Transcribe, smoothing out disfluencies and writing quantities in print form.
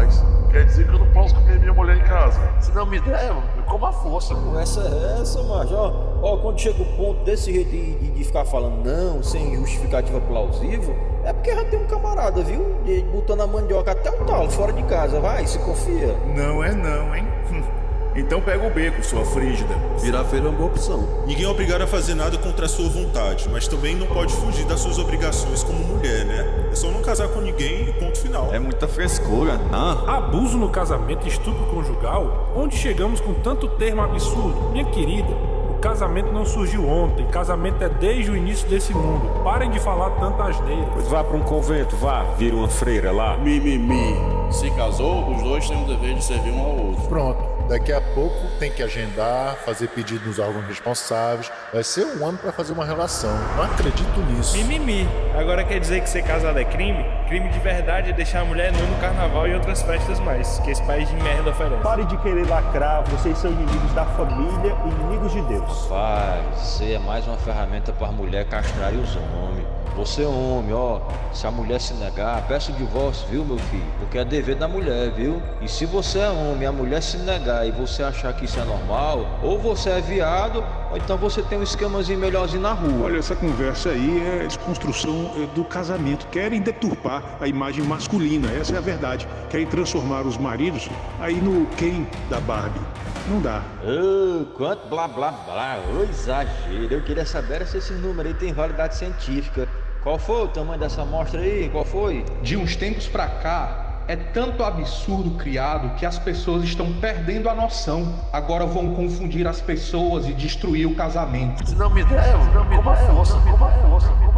rapaz? Quer dizer que eu não posso comer minha mulher em casa? Se não me der, eu como à força. Conversa é essa, macho? Ó, quando chega o ponto desse jeito de ficar falando não, sem justificativa plausível, é porque já tem um camarada, viu? Botando a mandioca até um talo fora de casa, vai, se confia. Não é não, hein? Então pega o beco, sua frígida. Virar feira é uma boa opção. Ninguém é obrigado a fazer nada contra a sua vontade, mas também não pode fugir das suas obrigações como mulher, né? É só não casar com ninguém e ponto final. É muita frescura, não? Abuso no casamento e estupro conjugal? Onde chegamos com tanto termo absurdo? Minha querida, o casamento não surgiu ontem. Casamento é desde o início desse mundo. Parem de falar tanta asneira. Pois vá pra um convento, vá, vira uma freira lá. Mimimi. Se casou, os dois têm o dever de servir um ao outro. Pronto. Daqui a pouco tem que agendar, fazer pedido nos órgãos responsáveis. Vai ser um ano pra fazer uma relação. Não acredito nisso. Mimimi. Agora quer dizer que ser casado é crime? Crime de verdade é deixar a mulher nua no carnaval e outras festas mais, que esse país de merda oferece. Pare de querer lacrar, vocês são inimigos da família e inimigos de Deus. Vai, você é mais uma ferramenta para as mulheres castrarem os homens. Você é homem, ó, se a mulher se negar, peça o divórcio, viu, meu filho? Porque é dever da mulher, viu? E se você é homem e a mulher se negar e você achar que isso é normal, ou você é viado, ou então você tem um esquemazinho melhorzinho na rua. Olha, essa conversa aí é desconstrução do casamento. Querem deturpar a imagem masculina, essa é a verdade. Querem transformar os maridos aí no Ken da Barbie. Não dá. Quanto blá blá blá, exagero. Eu queria saber se esse número aí tem validade científica. Qual foi o tamanho dessa amostra aí? Qual foi? De uns tempos pra cá, é tanto absurdo criado que as pessoas estão perdendo a noção. Agora vão confundir as pessoas e destruir o casamento. Se não me der, eu como à força.